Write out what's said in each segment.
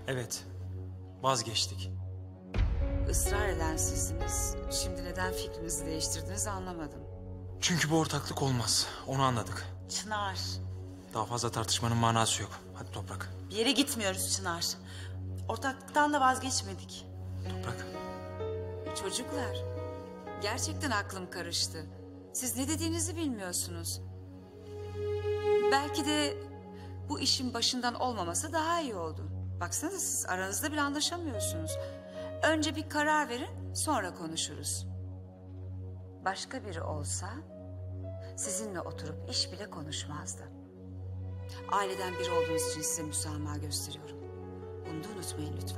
Evet, vazgeçtik. Israr eden sizdiniz. Şimdi neden fikrinizi değiştirdiniz anlamadım. Çünkü bu ortaklık olmaz. Onu anladık. Çınar, Daha fazla tartışmanın manası yok. Hadi Toprak. bir yere gitmiyoruz Çınar. Ortaklıktan da vazgeçmedik. Toprak. Çocuklar, gerçekten aklım karıştı. Siz ne dediğinizi bilmiyorsunuz. Belki de bu işin başından olmaması daha iyi oldu. Baksanıza siz aranızda bile anlaşamıyorsunuz. Önce bir karar verin, sonra konuşuruz. Başka biri olsa sizinle oturup iş bile konuşmazdı. Aileden biri olduğunuz için size müsamaha gösteriyorum. Bunu da unutmayın lütfen.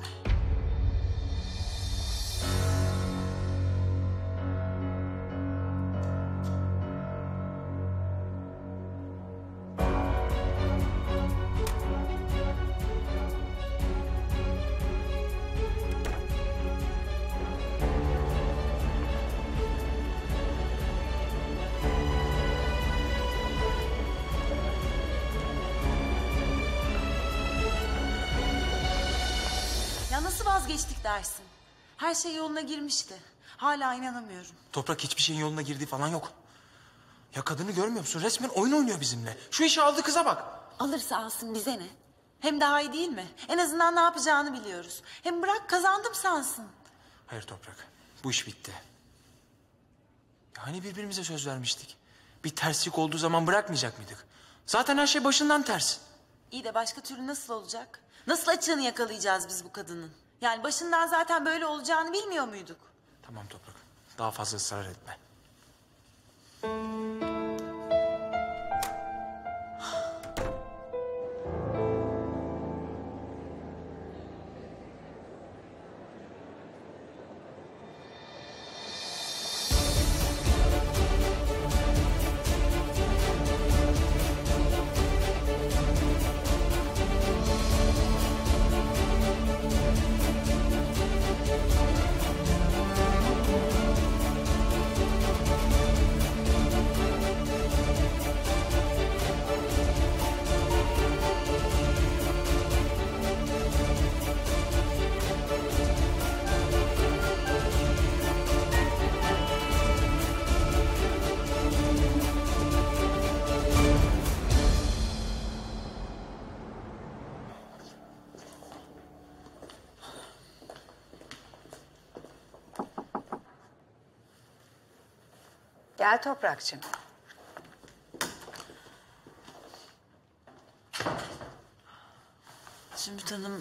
Ya nasıl vazgeçtik dersin? Her şey yoluna girmişti. Hala inanamıyorum. Toprak, hiçbir şeyin yoluna girdiği falan yok. Ya kadını görmüyor musun? Resmen oyun oynuyor bizimle. Şu işi aldı kıza bak. Alırsa alsın, bize ne? Hem daha iyi değil mi? En azından ne yapacağını biliyoruz. Hem bırak kazandım sansın. Hayır Toprak, bu iş bitti. Ya hani birbirimize söz vermiştik? Bir terslik olduğu zaman bırakmayacak mıydık? Zaten her şey başından ters. İyi de başka türlü nasıl olacak? Nasıl açığını yakalayacağız biz bu kadının? Yani başından zaten böyle olacağını bilmiyor muyduk? Tamam Toprak, daha fazla ısrar etme. Gel Toprakçığım. Zümrüt Hanım,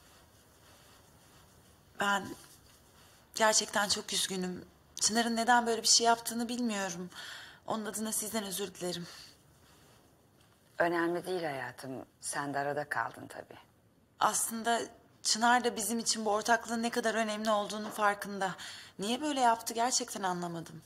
ben gerçekten çok üzgünüm. Çınar'ın neden böyle bir şey yaptığını bilmiyorum. Onun adına sizden özür dilerim. Önemli değil hayatım. Sen de arada kaldın tabii. Aslında Çınar da bizim için bu ortaklığın ne kadar önemli olduğunu farkında. Niye böyle yaptı gerçekten anlamadım.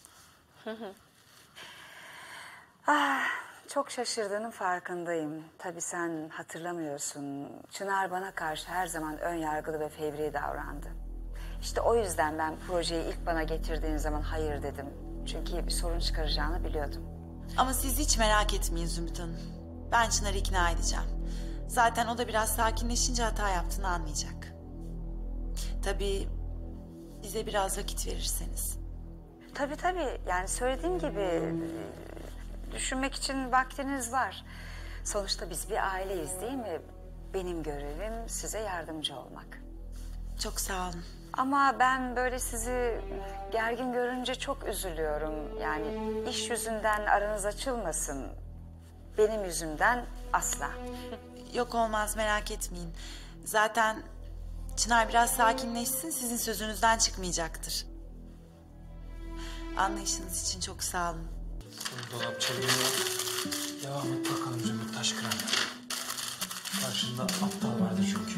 Çok şaşırdığının farkındayım. Tabii sen hatırlamıyorsun. Çınar bana karşı her zaman ön yargılı ve fevri davrandı. İşte o yüzden ben projeyi ilk bana getirdiğin zaman hayır dedim. Çünkü bir sorun çıkaracağını biliyordum. Ama siz hiç merak etmeyin Zümrüt Hanım. Ben Çınar'ı ikna edeceğim. Zaten o da biraz sakinleşince hata yaptığını anlayacak. Tabii bize biraz vakit verirseniz. Tabii. Yani söylediğim gibi düşünmek için vaktiniz var. Sonuçta biz bir aileyiz değil mi? Benim görevim size yardımcı olmak. Çok sağ olun. Ama ben böyle sizi gergin görünce çok üzülüyorum. Yani iş yüzünden aranız açılmasın. Benim yüzümden asla. Yok olmaz, merak etmeyin. Zaten Çınar biraz sakinleşsin, sizin sözünüzden çıkmayacaktır. Anlayışınız için çok sağ olun. Dolap çalıyor. Devam et bakalım Zümrüt Taşkıran. Karşında aptal vardı çünkü.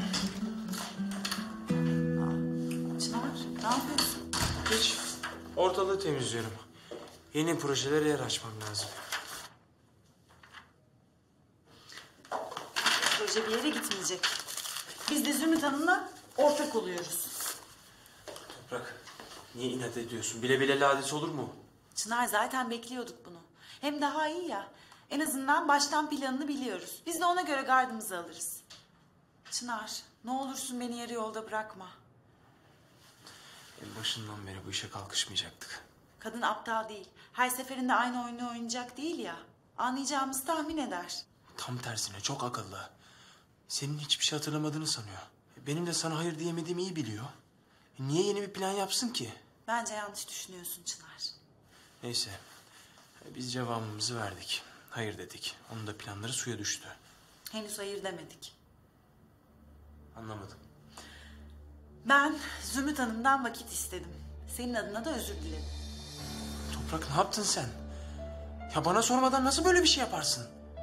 Çınar, ne yapıyorsun? Hiç. Ortalığı temizliyorum. Yeni projelere yer açmam lazım. Proje bir yere gitmeyecek. Biz de Zümrüt Hanım'la ortak oluyoruz. Toprak, niye inat ediyorsun? Bile bile ladesi olur mu? Çınar, zaten bekliyorduk bunu. Hem daha iyi ya. En azından baştan planını biliyoruz. Biz de ona göre gardımızı alırız. Çınar, ne olursun beni yarı yolda bırakma. En başından beri bu işe kalkışmayacaktık. Kadın aptal değil. Her seferinde aynı oyunu oynayacak değil ya. Anlayacağımızı tahmin eder. Tam tersine çok akıllı. Senin hiçbir şey hatırlamadığını sanıyor. Benim de sana hayır diyemediğimi iyi biliyor. Niye yeni bir plan yapsın ki? Bence yanlış düşünüyorsun Çınar. Neyse. Biz cevabımızı verdik. Hayır dedik. Onun da planları suya düştü. Henüz hayır demedik. Anlamadım. Ben Zümrüt Hanım'dan vakit istedim. Senin adına da özür diledim. Toprak ne yaptın sen? Ya bana sormadan nasıl böyle bir şey yaparsın?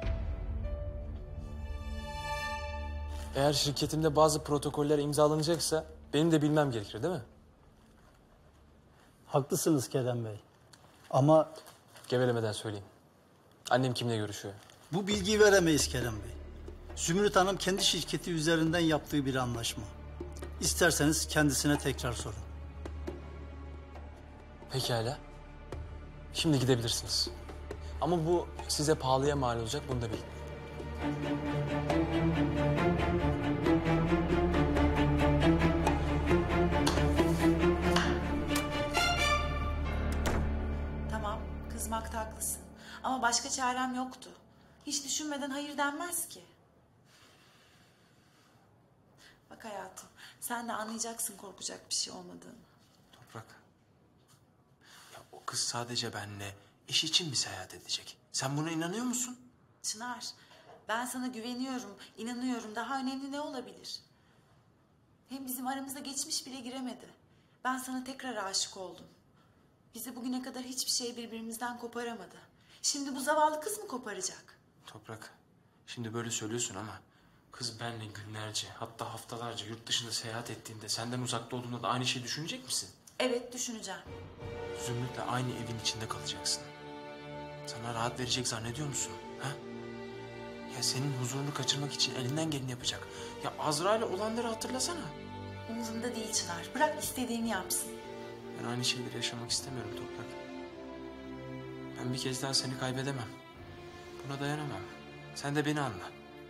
Eğer şirketimde bazı protokoller imzalanacaksa benim de bilmem gerekir değil mi? Haklısınız Kerem Bey. Ama Gevelemeden söyleyeyim. Annem kimle görüşüyor? bu bilgiyi veremeyiz Kerem Bey. Zümrüt Hanım kendi şirketi üzerinden yaptığı bir anlaşma. İsterseniz kendisine tekrar sorun. Pekala. Şimdi gidebilirsiniz. Ama bu size pahalıya mal olacak, bunu da bilin. Tamam, kızmakta haklısın. Ama başka çarem yoktu. Hiç düşünmeden hayır denmez ki. Bak hayatım, sen de anlayacaksın korkacak bir şey olmadığını. Toprak. Ya o kız sadece benimle iş için mi seyahat edecek? Sen buna inanıyor musun? Çınar, ben sana güveniyorum, inanıyorum. Daha önemli ne olabilir? Hem bizim aramıza geçmiş bile giremedi. Ben sana tekrar aşık oldum. Bizi bugüne kadar hiçbir şey birbirimizden koparamadı. Şimdi bu zavallı kız mı koparacak? Toprak, şimdi böyle söylüyorsun ama kız benimle günlerce hatta haftalarca yurt dışında seyahat ettiğinde senden uzakta olduğunda da aynı şeyi düşünecek misin? Evet, düşüneceğim. Zümrüt'le aynı evin içinde kalacaksın. Sana rahat verecek zannediyor musun? Ha? Ya senin huzurunu kaçırmak için elinden geleni yapacak. Ya Azra ile olanları hatırlasana. Umurumda değil Çınar. Bırak istediğini yapsın. Ben aynı şeyleri yaşamak istemiyorum Toprak. Ben bir kez daha seni kaybedemem. Buna dayanamam. Sen de beni anla.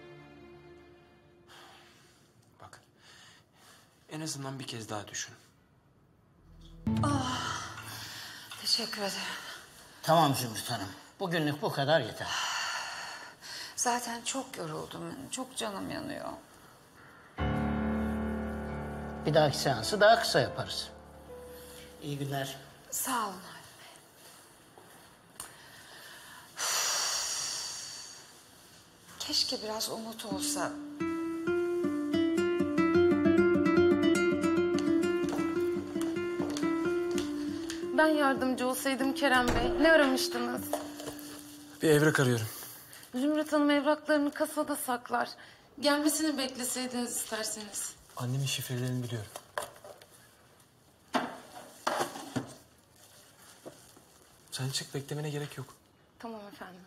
Bak. En azından bir kez daha düşün. Teşekkür ederim. Tamam Zümrüt Hanım. Bugünlük bu kadar yeter. Zaten çok yoruldum. Çok canım yanıyor. Bir dahaki seansı daha kısa yaparız. İyi günler. Sağ olun. Keşke biraz umut olsa. Ben yardımcı olsaydım Kerem Bey. Ne aramıştınız? Bir evrak arıyorum. Zümrüt Hanım evraklarını kasada saklar. Gelmesini bekleseydiniz isterseniz. Annemin şifrelerini biliyorum. Sen çık, beklemene gerek yok. Tamam efendim.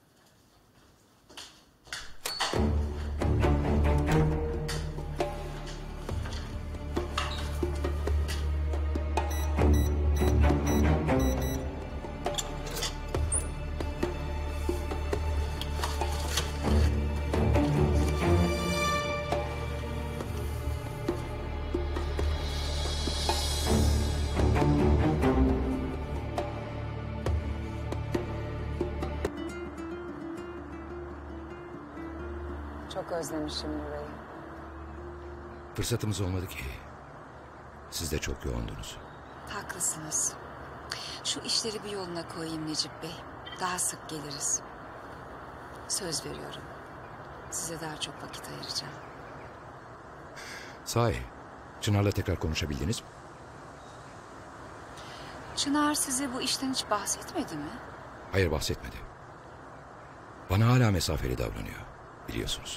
Çok özlemişim burayı. Fırsatımız olmadı ki. Siz de çok yoğundunuz. Haklısınız. Şu işleri bir yoluna koyayım Necip Bey. Daha sık geliriz. Söz veriyorum. Size daha çok vakit ayıracağım. Sahi, Çınar'la tekrar konuşabildiniz mi? Çınar size bu işten hiç bahsetmedi mi? Hayır, bahsetmedi. Bana hala mesafeli davranıyor, biliyorsunuz.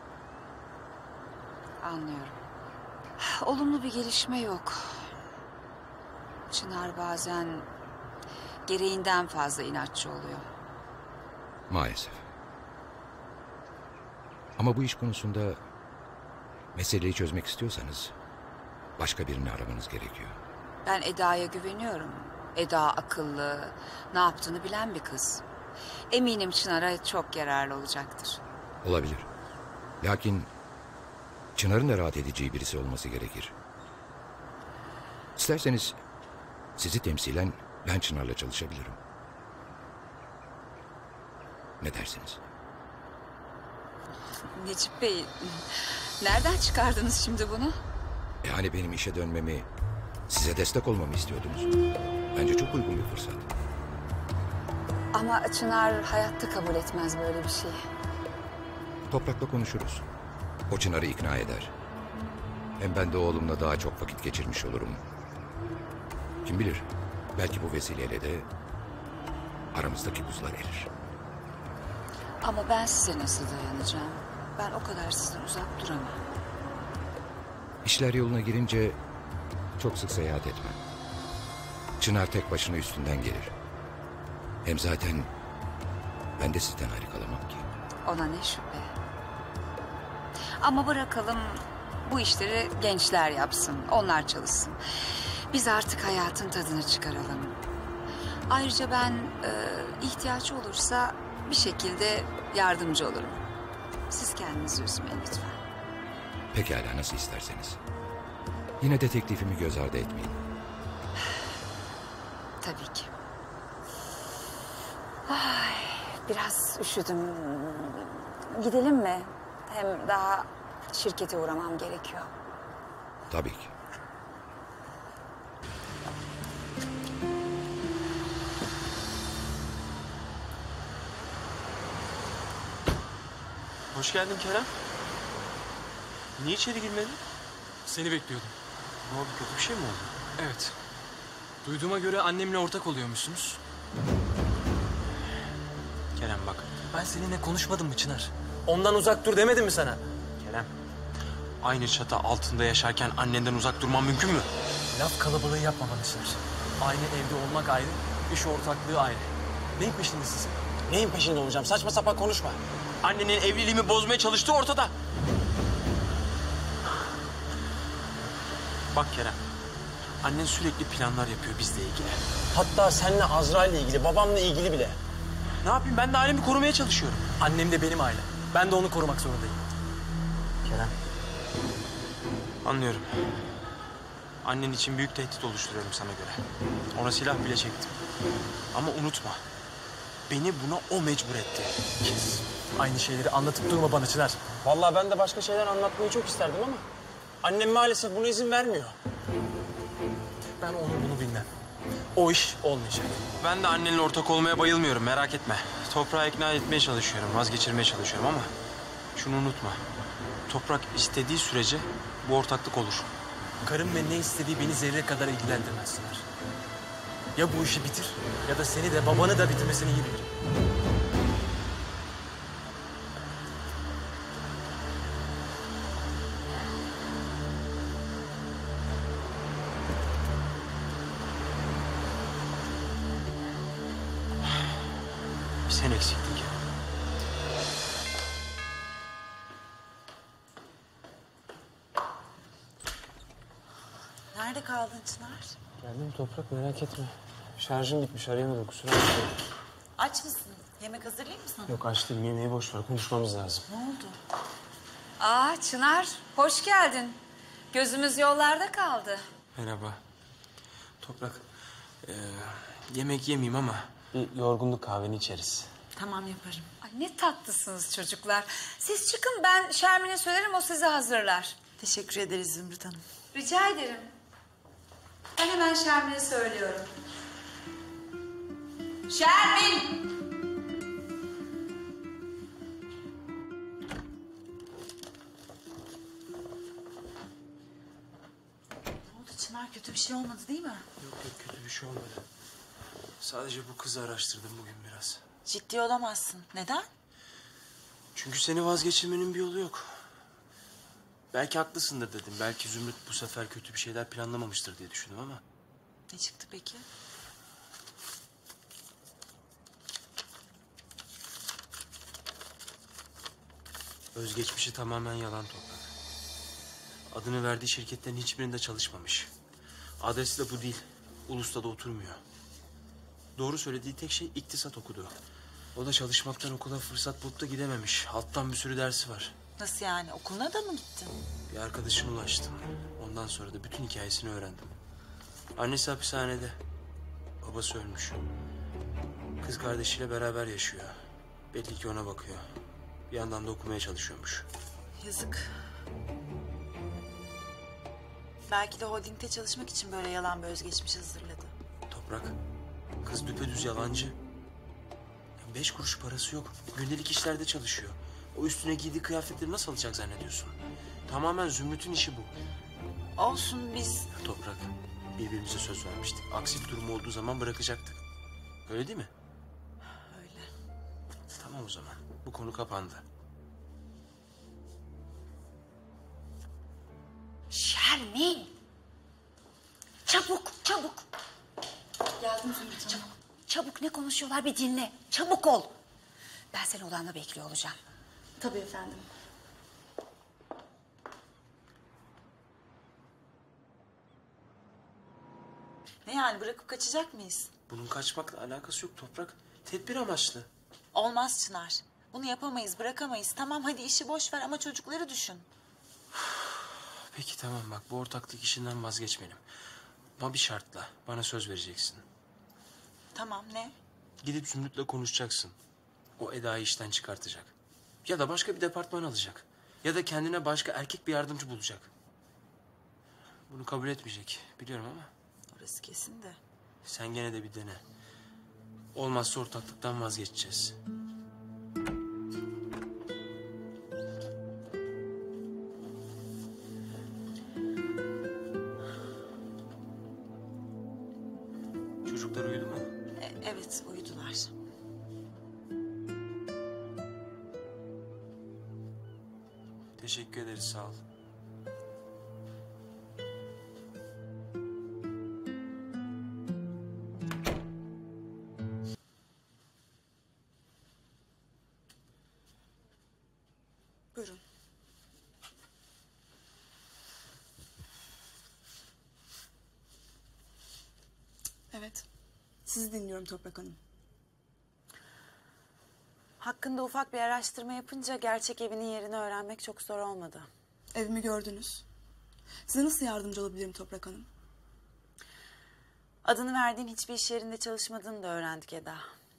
Anlıyorum. Olumlu bir gelişme yok. Çınar bazen gereğinden fazla inatçı oluyor. Maalesef. Ama bu iş konusunda meseleyi çözmek istiyorsanız başka birini aramanız gerekiyor. Ben Eda'ya güveniyorum. Eda akıllı, ne yaptığını bilen bir kız. Eminim Çınar'a çok yararlı olacaktır. Olabilir. Lakin Çınar'ın da rahat edeceği birisi olması gerekir. İsterseniz sizi temsilen ben Çınar'la çalışabilirim. Ne dersiniz? Necip Bey, nereden çıkardınız şimdi bunu? Yani benim işe dönmemi, size destek olmamı istiyordunuz. Bence çok uygun bir fırsat. Ama Çınar hayatta kabul etmez böyle bir şeyi. Toprak'la konuşuruz. O Çınar'ı ikna eder. Hem ben de oğlumla daha çok vakit geçirmiş olurum. Kim bilir, belki bu vesileyle de aramızdaki buzlar erir. Ama ben size nasıl dayanacağım? Ben o kadar sizden uzak duramam. İşler yoluna girince çok sık seyahat etmem. Çınar tek başına üstünden gelir. Hem zaten ben de sizden ayrı kalamam ki. Ona ne şüphe. Ama bırakalım bu işleri gençler yapsın, onlar çalışsın. Biz artık hayatın tadını çıkaralım. Ayrıca ben ihtiyaç olursa bir şekilde yardımcı olurum. Siz kendinizi üzmeyin lütfen. Pekala, nasıl isterseniz. Yine de teklifimi göz ardı etmeyin. Tabii ki. Ay, biraz üşüdüm. Gidelim mi? Hem daha şirkete uğramam gerekiyor. Tabii ki. Hoş geldin Kerem. Niye içeri girmedin? Seni bekliyordum. Ne oldu, kötü bir şey mi oldu? Evet. Duyduğuma göre annemle ortak oluyormuşsunuz. Kerem bak. Ben seninle konuşmadım mı Çınar? Ondan uzak dur demedim mi sana? Kerem. Aynı çatı altında yaşarken annenden uzak durman mümkün mü? Laf kalabalığı yapma bana Çınar. Aynı evde olmak ayrı, iş ortaklığı ayrı. Neyin peşindesin sen? Neyin peşinde olacağım? Saçma sapan konuşma. Annenin evliliğimi bozmaya çalıştığı ortada. Bak Kerem. Annen sürekli planlar yapıyor bizle ilgili. Hatta seninle Azra ile ilgili, babamla ilgili bile. Ne yapayım? Ben de ailemi korumaya çalışıyorum. Annem de benim ailem. Ben de onu korumak zorundayım. Kerem. Anlıyorum. Annen için büyük tehdit oluşturuyorum sana göre. Ona silah bile çektim. Ama unutma. Beni buna o mecbur etti. Kes. Aynı şeyleri anlatıp durma bana Çınar. Vallahi ben de başka şeyler anlatmayı çok isterdim ama annem maalesef buna izin vermiyor. Ben onu bunu bilmem. O iş olmayacak. Ben de annenle ortak olmaya bayılmıyorum, merak etme. Toprağı ikna etmeye çalışıyorum, vazgeçirmeye çalışıyorum ama şunu unutma. Toprak istediği sürece bu ortaklık olur. Karım ve ne istediği beni zerre kadar ilgilendirmez Çınar. Ya bu işi bitir ya da seni de babanı da bitirmesini iyi bilirim. Bir sen eksiktin ki. Nerede kaldın Çınar? Geldim Toprak, merak etme. Şarjım bitmiş, arayamadım, kusura bakma. Aç mısın? Yemek hazırlayayım mı sana? Yok aç değilim, yemeği boş ver, konuşmamız lazım. Ne oldu? Aa Çınar, hoş geldin. Gözümüz yollarda kaldı. Merhaba. Toprak, yemek yemeyeyim ama Bir yorgunluk kahveni içeriz. Tamam yaparım. Ay ne tatlısınız çocuklar. Siz çıkın, ben Şermin'e söylerim, o sizi hazırlar. Teşekkür ederiz Zümrüt Hanım. Rica ederim. Ben hemen Şermin'e söylüyorum. Şermin! Ne oldu Çınar? Kötü bir şey olmadı değil mi? yok kötü bir şey olmadı. Sadece bu kızı araştırdım bugün biraz. Ciddi olamazsın. Neden? Çünkü seni vazgeçirmenin bir yolu yok. Belki haklısındır dedim. Belki Zümrüt bu sefer kötü bir şeyler planlamamıştır diye düşündüm ama... Ne çıktı peki? Özgeçmişi tamamen yalan Toprak. Adını verdiği şirketlerin hiçbirinde çalışmamış. Adresi de bu değil. Ulus'ta da oturmuyor. Doğru söylediği tek şey iktisat okudu. O da çalışmaktan okula fırsat bulup da gidememiş. Alttan bir sürü dersi var. Nasıl yani? Okuluna da mı gittin? Bir arkadaşına ulaştım. Ondan sonra da bütün hikayesini öğrendim. Annesi hapishanede. Babası ölmüş. Kız kardeşiyle beraber yaşıyor. Belli ki ona bakıyor. Bir yandan da okumaya çalışıyormuş. Yazık. Belki de holdingde çalışmak için böyle yalan bir özgeçmiş hazırladı. Toprak, kız düpedüz yalancı. 5 kuruş parası yok. Gündelik işlerde çalışıyor. O üstüne giydiği kıyafetleri nasıl alacak zannediyorsun? Tamamen Zümrüt'ün işi bu. Olsun biz... Toprak, birbirimize söz vermiştik. Aksi bir durum olduğu zaman bırakacaktık. Öyle değil mi? Öyle. Tamam o zaman. Bu konu kapandı. Şermin! Çabuk, çabuk! Geldim Zümrüt, çabuk. Çabuk, ne konuşuyorlar bir dinle. Çabuk ol. Ben seni odanda bekliyor olacağım. Tabii efendim. Ne yani, bırakıp kaçacak mıyız? Bunun kaçmakla alakası yok Toprak. Tedbir amaçlı. Olmaz Çınar. Bunu yapamayız, bırakamayız. Tamam hadi işi boş ver ama çocukları düşün. Peki tamam bak, bu ortaklık işinden vazgeçmeyelim. Ama bir şartla, bana söz vereceksin. Tamam, ne? Gidip Zümrüt'le konuşacaksın. O Eda'yı işten çıkartacak. Ya da başka bir departman alacak. Ya da kendine başka erkek bir yardımcı bulacak. Bunu kabul etmeyecek biliyorum ama Orası kesin de. sen gene de bir dene. Olmazsa ortaklıktan vazgeçeceğiz. Çocuklar uyudu mu? Evet, uyudular. Teşekkür ederiz, sağ ol. Buyurun. Evet. Sizi dinliyorum Toprak Hanım. Hakkında ufak bir araştırma yapınca gerçek evinin yerini öğrenmek çok zor olmadı. Evimi gördünüz. Size nasıl yardımcı olabilirim Toprak Hanım? Adını verdiğin hiçbir iş yerinde çalışmadığını da öğrendik Eda.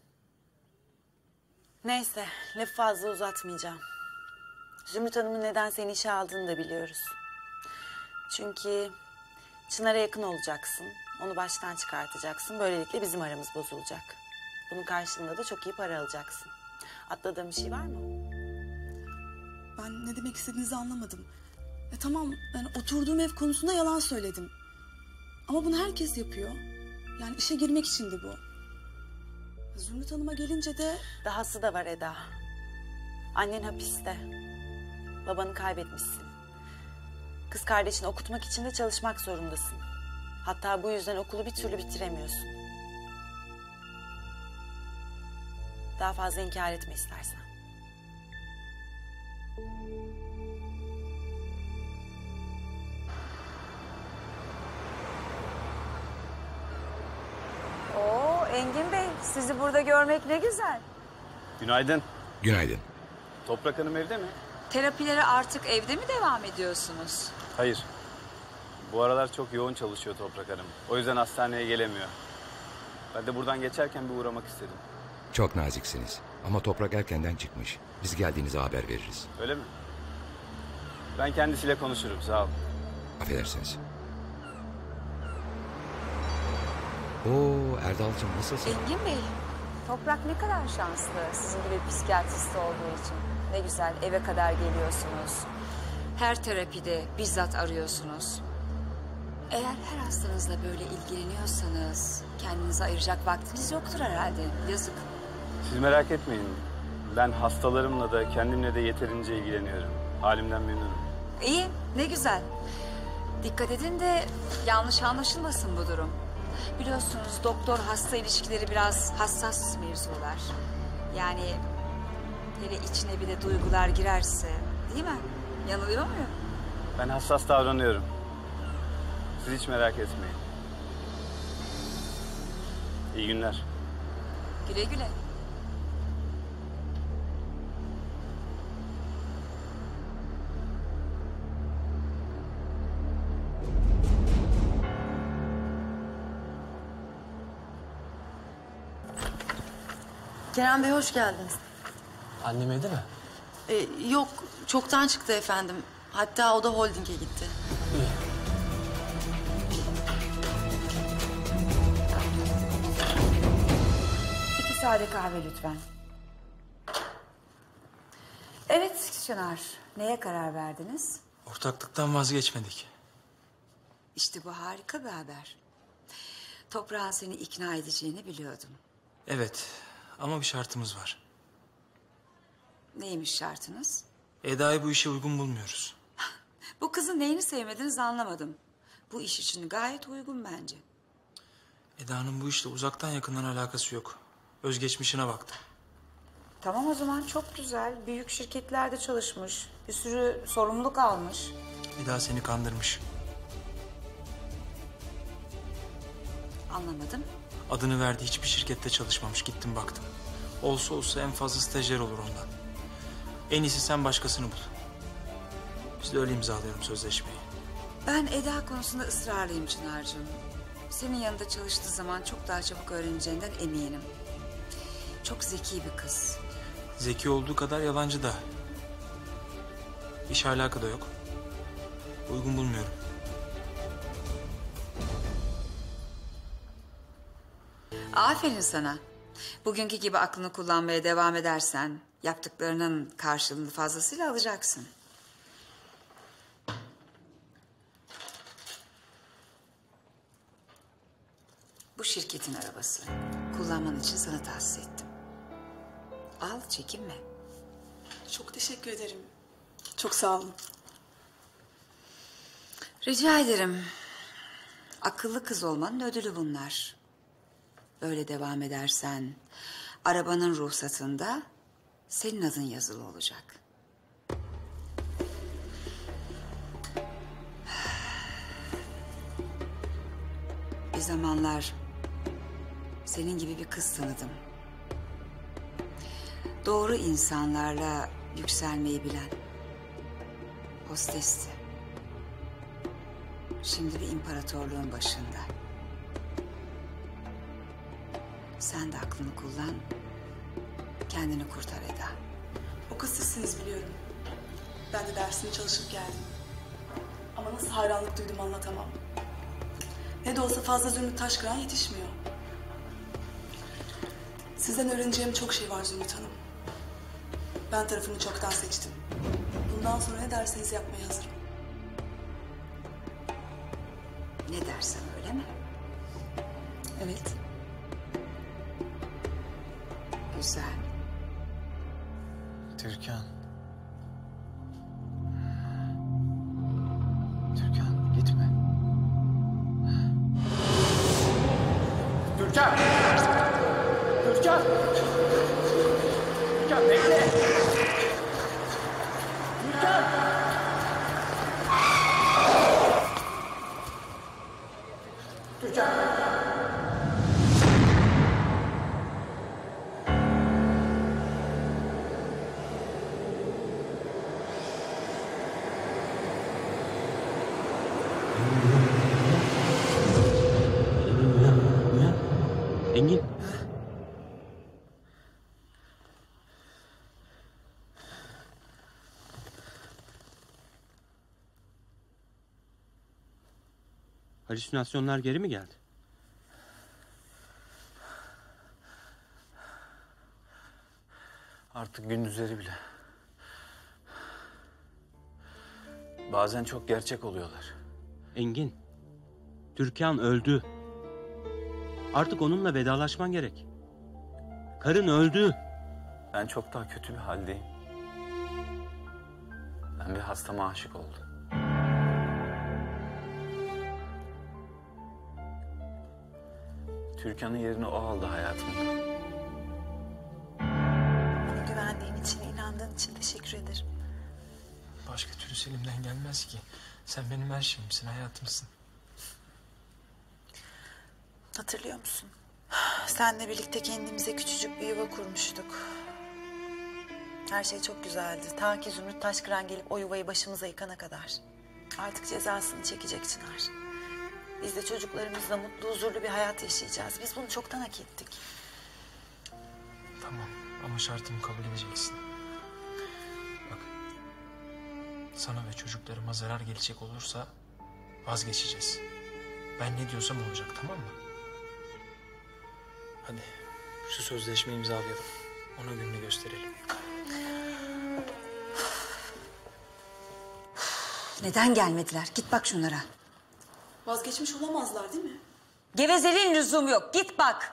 Neyse, lafı fazla uzatmayacağım. Zümrüt Hanım'ın neden seni işe aldığını da biliyoruz. Çünkü Çınar'a yakın olacaksın. Onu baştan çıkartacaksın. Böylelikle bizim aramız bozulacak. Bunun karşılığında da çok iyi para alacaksın. Atladığım bir şey var mı? Ben ne demek istediğinizi anlamadım. Tamam, yani oturduğum ev konusunda yalan söyledim. Ama bunu herkes yapıyor. Yani işe girmek içindi bu. Zümrüt Hanım'a gelince de... Dahası da var Eda. Annen hapiste. Babanı kaybetmişsin. Kız kardeşini okutmak için de çalışmak zorundasın. Hatta bu yüzden okulu bir türlü bitiremiyorsun. Daha fazla inkar etme istersen. Oo Engin Bey, sizi burada görmek ne güzel. Günaydın. Günaydın. Toprak Hanım evde mi? Terapilere artık evde mi devam ediyorsunuz? Hayır. Bu aralar çok yoğun çalışıyor Toprak Hanım. O yüzden hastaneye gelemiyor. Ben de buradan geçerken bir uğramak istedim. Çok naziksiniz. Ama Toprak erkenden çıkmış. Biz geldiğinizde haber veririz. Öyle mi? Ben kendisiyle konuşurum, sağ ol. Affedersiniz. Oo Erdal'cığım nasılsın? Engin Bey, Toprak ne kadar şanslı sizin gibi bir psikiyatrist olduğu için. Ne güzel, eve kadar geliyorsunuz. Her terapide bizzat arıyorsunuz. Eğer her hastanızla böyle ilgileniyorsanız kendinize ayıracak vaktiniz yoktur herhalde. Yazık. Siz merak etmeyin. Ben hastalarımla da kendimle de yeterince ilgileniyorum. Halimden memnunum. İyi, ne güzel. Dikkat edin de yanlış anlaşılmasın bu durum. Biliyorsunuz doktor hasta ilişkileri biraz hassas mevzular. Yani hele içine bir de duygular girerse, değil mi? Yanılıyor muyum? Ben hassas davranıyorum. Siz hiç merak etmeyin. İyi günler. Güle güle. Kerem Bey hoş geldiniz. Annem evde mi? Yok, çoktan çıktı efendim. Hatta o da holdinge gitti. İki sade kahve lütfen. Evet Çınar, neye karar verdiniz? Ortaklıktan vazgeçmedik. İşte bu harika bir haber. Toprağın seni ikna edeceğini biliyordum. Evet ama bir şartımız var. Neymiş şartınız? Eda'yı bu işe uygun bulmuyoruz. Bu kızın neyini sevmediniz anlamadım. Bu iş için gayet uygun bence. Eda'nın bu işle uzaktan yakından alakası yok. Özgeçmişine baktı. Tamam o zaman çok güzel. Büyük şirketlerde çalışmış. Bir sürü sorumluluk almış. Eda seni kandırmış. Anlamadım. Adını verdiği hiçbir şirkette çalışmamış. Gittim baktım. Olsa olsa en fazla stajyer olur ondan. En iyisi sen başkasını bul. Biz de öyle imzalayalım sözleşmeyi. Ben Eda konusunda ısrarlıyım Çınar'cığım. Senin yanında çalıştığı zaman çok daha çabuk öğreneceğinden eminim. Çok zeki bir kız. Zeki olduğu kadar yalancı da. İş alaka da yok. Uygun bulmuyorum. Aferin sana. Bugünkü gibi aklını kullanmaya devam edersen yaptıklarının karşılığını fazlasıyla alacaksın. Bu şirketin arabası. Kullanman için sana tahsis ettim. Al, çekinme. Çok teşekkür ederim. Çok sağ olun. Rica ederim. Akıllı kız olmanın ödülü bunlar. Böyle devam edersen arabanın ruhsatında senin adın yazılı olacak. Bir zamanlar senin gibi bir kız tanıdım. Doğru insanlarla yükselmeyi bilen. Hostesti. Şimdi bir imparatorluğun başında. Sen de aklını kullan, kendini kurtar Eda. O kız sizsiniz biliyorum. Ben de dersini çalışıp geldim. Ama nasıl hayranlık duydum anlatamam. Ne de olsa fazla Zümrüt Taşkıran yetişmiyor. Sizden öğreneceğim çok şey var Zümrüt Hanım. Ben tarafımı çoktan seçtim. Bundan sonra ne derseniz yapmaya hazırım. Ne dersen öyle mi? Evet. Güzel. Türkan. Türkan gitme. Türkan! Türkan! Türkan bekle! Türkan! Türkan! Engin. Halüsinasyonlar geri mi geldi? Artık gündüzleri bile. Bazen çok gerçek oluyorlar. Engin. Türkan öldü. Artık onunla vedalaşman gerek. Karın öldü. Ben çok daha kötü bir haldeyim. Ben bir hastama aşık oldum. Türkan'ın yerini o aldı hayatımda. Bana güvendiğin için, inandığın için teşekkür ederim. Başka türlü elimden gelmez ki. Sen benim her şeyimsin, hayatımsın. Hatırlıyor musun? Seninle birlikte kendimize küçücük bir yuva kurmuştuk. Her şey çok güzeldi. Ta ki Zümrüt Taşkıran gelip o yuvayı başımıza yıkana kadar. Artık cezasını çekecek Çınar. Biz de çocuklarımızla mutlu, huzurlu bir hayat yaşayacağız. Biz bunu çoktan hak ettik. Tamam ama şartımı kabul edeceksin. Bak, sana ve çocuklarıma zarar gelecek olursa vazgeçeceğiz. Ben ne diyorsam olacak, tamam mı? Hadi şu sözleşmeyi imzalayalım. Ona gününü gösterelim. Neden gelmediler? Git bak şunlara. Vazgeçmiş olamazlar değil mi? Gevezeliğin lüzumu yok. Git bak.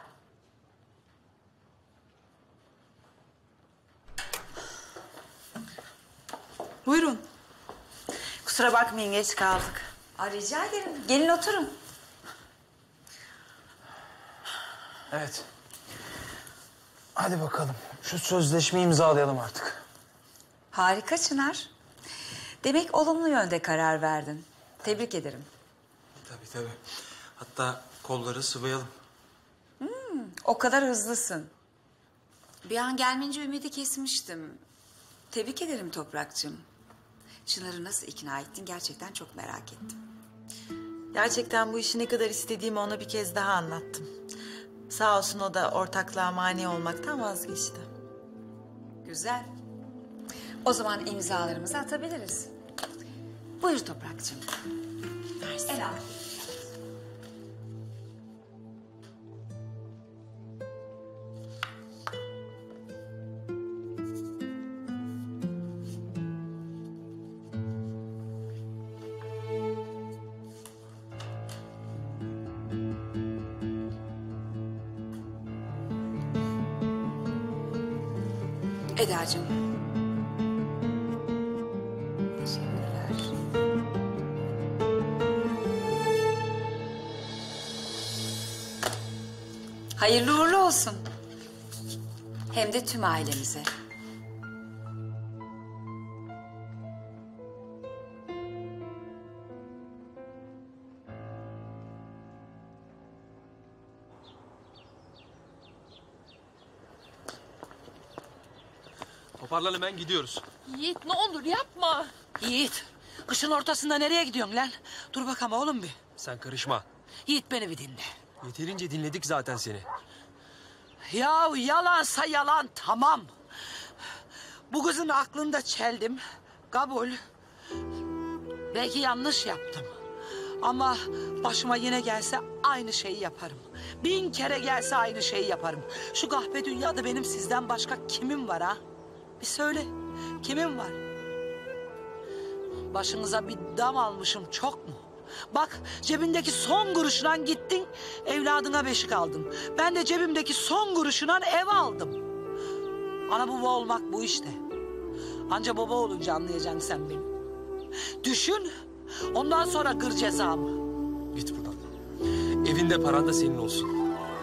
Buyurun. Kusura bakmayın geç kaldık. Rica ederim. Gelin oturun. Evet. Hadi bakalım. Şu sözleşmeyi imzalayalım artık. Harika Çınar. Demek olumlu yönde karar verdin. Tebrik ederim. Tabii. Hatta kolları sıvayalım. O kadar hızlısın. Bir an gelmeyince ümidi kesmiştim. Tebrik ederim Toprak'cığım. Çınar'ı nasıl ikna ettin gerçekten çok merak ettim. Gerçekten bu işi ne kadar istediğimi ona bir kez daha anlattım. Sağ olsun o da ortaklığa mani olmaktan vazgeçti. Güzel. O zaman imzalarımızı atabiliriz. Buyur Toprak'cığım. Mersi. El al. Eda'cığım. Teşekkürler. Hayırlı uğurlu olsun. Hem de tüm ailemize. Toparlan hemen gidiyoruz. Yiğit ne olur yapma. Yiğit, kışın ortasında nereye gidiyorsun lan? Dur bakalım oğlum bir. Sen karışma. Yiğit beni bir dinle. Yeterince dinledik zaten seni. Ya yalansa yalan tamam. Bu kızın aklını da çeldim. Kabul. Belki yanlış yaptım. Ama başıma yine gelse aynı şeyi yaparım. 1000 kere gelse aynı şeyi yaparım. Şu kahpe dünyada benim sizden başka kimim var ha? Bir söyle, kimim var? Başınıza bir dam almışım çok mu? Bak cebindeki son kuruşuna gittin, evladına beşik aldın. Ben de cebimdeki son kuruşuna ev aldım. Ana baba olmak bu işte. Anca baba olunca anlayacaksın sen beni. Düşün, ondan sonra kır cezamı. Git buradan. Evinde paran da senin olsun.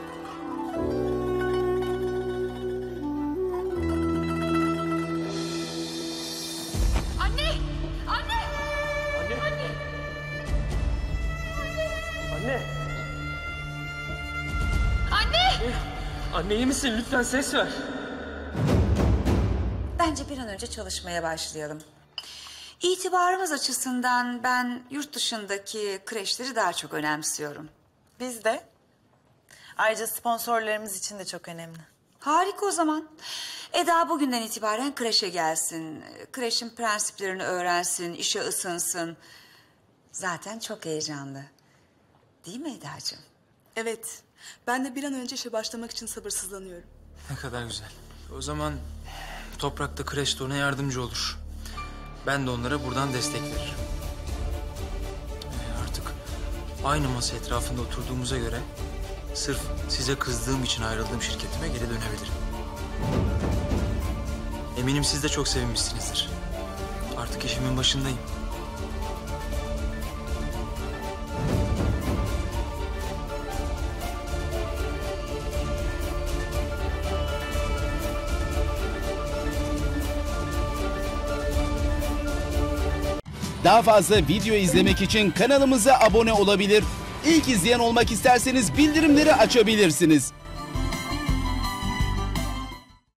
Anne! Anne! Anne! Anne! Anne! Anne! Anne iyi misin? Lütfen ses ver. Bence bir an önce çalışmaya başlayalım. İtibarımız açısından ben yurt dışındaki kreşleri daha çok önemsiyorum. Biz de. Ayrıca sponsorlarımız için de çok önemli. Harika o zaman. Eda bugünden itibaren kreşe gelsin. Kreşin prensiplerini öğrensin, işe ısınsın. Zaten çok heyecanlı. Değil mi Eda'cığım? Evet. Ben de bir an önce işe başlamak için sabırsızlanıyorum. Ne kadar güzel. O zaman Toprak da kreşte ona yardımcı olur. Ben de onlara buradan destek veririm. Artık aynı masa etrafında oturduğumuza göre sırf size kızdığım için ayrıldığım şirketime geri dönebilirim. Eminim siz de çok sevinmişsinizdir. Artık işimin başındayım. Daha fazla video izlemek için kanalımıza abone olabilir. İlk izleyen olmak isterseniz bildirimleri açabilirsiniz.